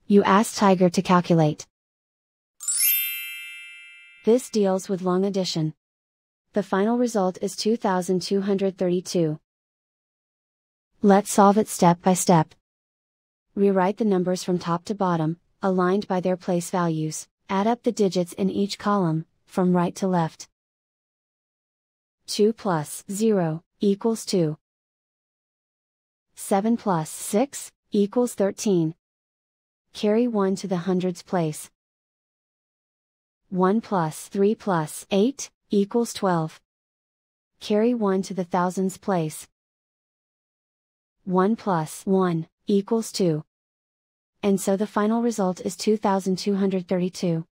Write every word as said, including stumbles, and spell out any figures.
You ask Tiger to calculate. This deals with long addition. The final result is two thousand two hundred thirty-two. Let's solve it step by step. Rewrite the numbers from top to bottom, aligned by their place values, add up the digits in each column, from right to left. two plus zero equals two. seven plus six equals thirteen. Carry one to the hundreds place. one plus three plus eight equals twelve. Carry one to the thousands place. one plus one equals two. And so the final result is two thousand two hundred thirty-two.